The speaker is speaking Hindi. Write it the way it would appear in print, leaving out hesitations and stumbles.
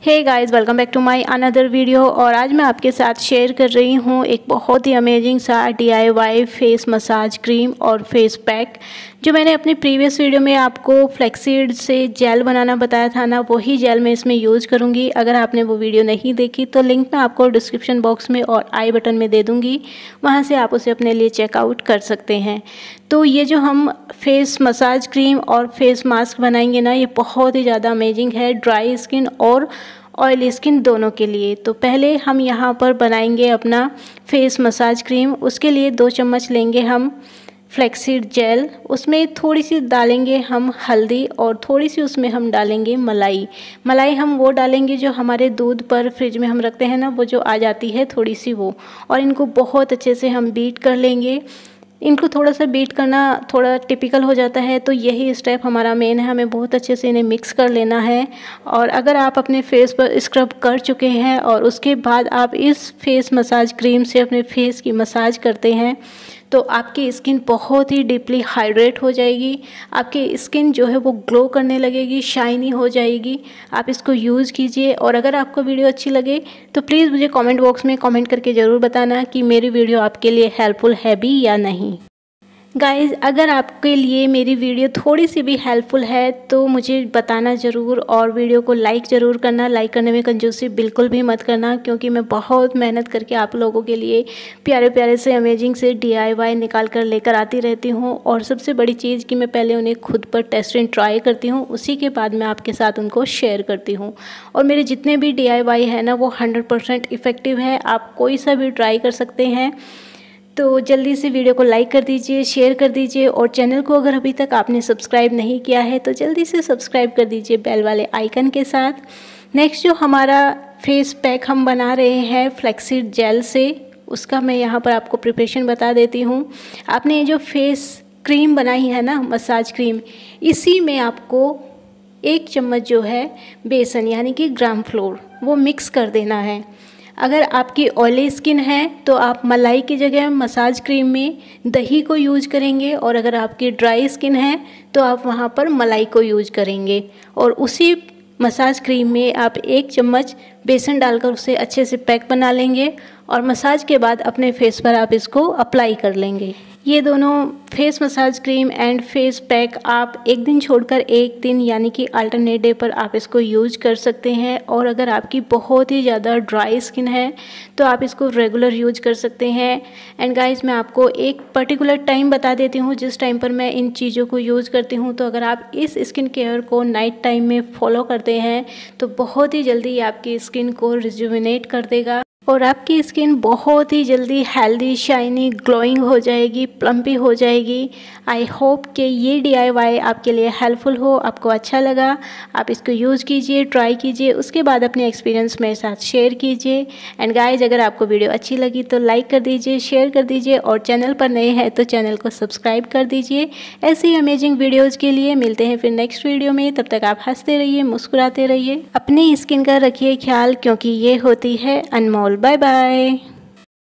Hey guys, welcome back to my another video. और आज मैं आपके साथ शेयर कर रही हूँ एक बहुत ही अमेजिंग सा DIY फेस मसाज क्रीम और फेस पैक जो मैंने अपनी प्रीवियस वीडियो में आपको फ्लैक्सीड से जेल बनाना बताया था ना, वही जेल मैं इसमें यूज़ करूँगी। अगर आपने वो वीडियो नहीं देखी तो लिंक मैं आपको डिस्क्रिप्शन बॉक्स में और आई बटन में दे दूँगी, वहाँ से आप उसे अपने लिए चेकआउट कर सकते हैं। तो ये जो हम फेस मसाज क्रीम और फेस मास्क बनाएंगे ना, ये बहुत ही ज़्यादा अमेजिंग है ड्राई स्किन और ऑयली स्किन दोनों के लिए। तो पहले हम यहाँ पर बनाएंगे अपना फेस मसाज क्रीम। उसके लिए 2 चम्मच लेंगे हम फ्लैक्सीड जेल, उसमें थोड़ी सी डालेंगे हम हल्दी और थोड़ी सी उसमें हम डालेंगे मलाई। मलाई हम वो डालेंगे जो हमारे दूध पर फ्रिज में हम रखते हैं ना, वो जो आ जाती है थोड़ी सी वो। और इनको बहुत अच्छे से हम बीट कर लेंगे। इनको थोड़ा सा बीट करना थोड़ा टिपिकल हो जाता है, तो यही स्टेप हमारा मेन है। हमें बहुत अच्छे से इन्हें मिक्स कर लेना है। और अगर आप अपने फेस पर स्क्रब कर चुके हैं और उसके बाद आप इस फेस मसाज क्रीम से अपने फेस की मसाज करते हैं तो आपकी स्किन बहुत ही डीपली हाइड्रेट हो जाएगी। आपकी स्किन जो है वो ग्लो करने लगेगी, शाइनी हो जाएगी। आप इसको यूज़ कीजिए। और अगर आपको वीडियो अच्छी लगे तो प्लीज़ मुझे कमेंट बॉक्स में कमेंट करके ज़रूर बताना कि मेरी वीडियो आपके लिए हेल्पफुल है भी या नहीं। गाइज़, अगर आपके लिए मेरी वीडियो थोड़ी सी भी हेल्पफुल है तो मुझे बताना ज़रूर और वीडियो को लाइक ज़रूर करना। लाइक करने में कंजूसी बिल्कुल भी मत करना, क्योंकि मैं बहुत मेहनत करके आप लोगों के लिए प्यारे प्यारे से अमेजिंग से DIY निकाल कर लेकर आती रहती हूँ। और सबसे बड़ी चीज़ कि मैं पहले उन्हें खुद पर टेस्ट एंड ट्राई करती हूँ, उसी के बाद मैं आपके साथ उनको शेयर करती हूँ। और मेरे जितने भी DIY है ना, वो 100% इफ़ेक्टिव है। आप कोई सा भी ट्राई कर सकते हैं। तो जल्दी से वीडियो को लाइक कर दीजिए, शेयर कर दीजिए। और चैनल को अगर अभी तक आपने सब्सक्राइब नहीं किया है तो जल्दी से सब्सक्राइब कर दीजिए बेल वाले आइकन के साथ। नेक्स्ट जो हमारा फेस पैक हम बना रहे हैं फ्लैक्सीड जेल से, उसका मैं यहाँ पर आपको प्रिपरेशन बता देती हूँ। आपने ये जो फेस क्रीम बनाई है ना, मसाज क्रीम, इसी में आपको 1 चम्मच जो है बेसन यानी कि ग्राम फ्लोर वो मिक्स कर देना है। अगर आपकी ऑयली स्किन है तो आप मलाई की जगह मसाज क्रीम में दही को यूज करेंगे, और अगर आपकी ड्राई स्किन है तो आप वहाँ पर मलाई को यूज करेंगे। और उसी मसाज क्रीम में आप 1 चम्मच बेसन डालकर उसे अच्छे से पैक बना लेंगे और मसाज के बाद अपने फेस पर आप इसको अप्लाई कर लेंगे। ये दोनों face massage cream and face pack आप एक दिन छोड़कर एक दिन यानी कि अल्टरनेट डे पर आप इसको यूज कर सकते हैं। और अगर आपकी बहुत ही ज़्यादा ड्राई स्किन है तो आप इसको रेगुलर यूज कर सकते हैं। एंड गाइस, मैं आपको एक पर्टिकुलर टाइम बता देती हूँ जिस टाइम पर मैं इन चीज़ों को यूज़ करती हूँ। तो अगर आप इस स्किन केयर को नाइट टाइम में फॉलो करते हैं तो बहुत ही जल्दी आपकी स्किन को रिजुविनेट कर देगा और आपकी स्किन बहुत ही जल्दी हेल्दी, शाइनी, ग्लोइंग हो जाएगी, प्लम्पी हो जाएगी। आई होप कि ये DIY आपके लिए हेल्पफुल हो, आपको अच्छा लगा। आप इसको यूज़ कीजिए, ट्राई कीजिए, उसके बाद अपने एक्सपीरियंस मेरे साथ शेयर कीजिए। एंड गाइज, अगर आपको वीडियो अच्छी लगी तो लाइक कर दीजिए, शेयर कर दीजिए, और चैनल पर नए हैं तो चैनल को सब्सक्राइब कर दीजिए। ऐसे ही अमेजिंग वीडियोज़ के लिए मिलते हैं फिर नेक्स्ट वीडियो में। तब तक आप हंसते रहिए, मुस्कुराते रहिए, अपनी स्किन का रखिए ख्याल, क्योंकि ये होती है अनमोल। Bye bye.